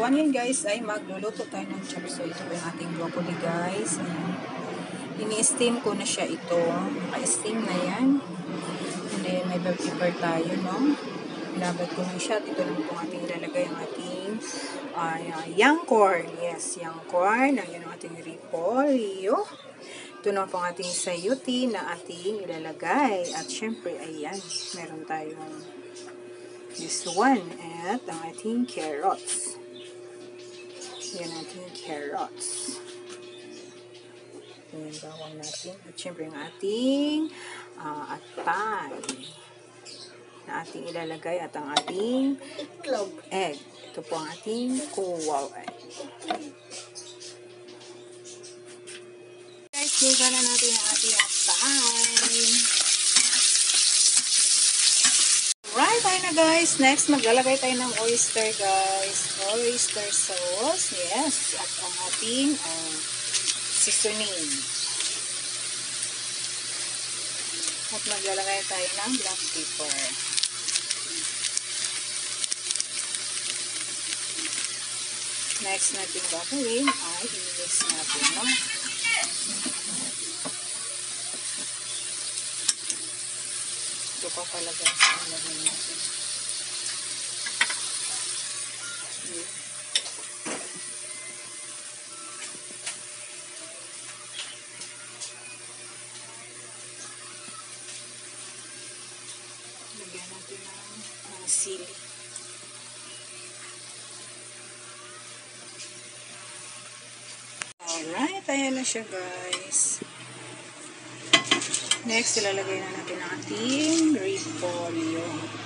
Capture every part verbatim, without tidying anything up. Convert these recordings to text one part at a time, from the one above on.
ngayon guys ay magluluto tayo ng chop suey. Ito po yung ating broccoli guys. Ini-steam ko na siya ito. Naka-steam na yan. And then may bell pepper tayo, no? Ilabad ko na siya. Ito lang po ating ilalagay ang ating uh, young corn. Yes, young corn. Ayan ang ating repolyo. Ito na po ang ating sayuti na ating ilalagay. At syempre, ayan, meron tayong this one. At ang ating carrots. Ayan ang ating carrots. Ayan, bawang natin. At syempre, ang ating uh, atay na ating ilalagay at ang ating egg. Ito po ang ating kuwaw egg. Guys, luga na natin ang ating atay. Right, tayo na guys. Next, maglalagay tayo ng oyster guys. Oyster sauce. Yes. At ang ating uh, seasoning. At maglalagay tayo ng black pepper. Next natin gagawin ay i-mix natin, no? Ito pa pala guys, ang lagay natin. Lagyan natin ng uh, sili. Alright, ayan na siya guys. Next, ilalagay na natin ang ating repolyo.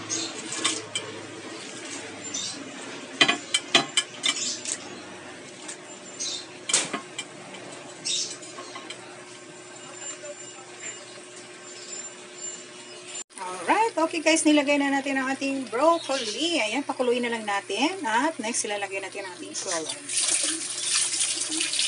Alright, okay guys, nilagay na natin ang ating broccoli. Ayan, pakuluin na lang natin. At next, ilalagay natin ang ating celery.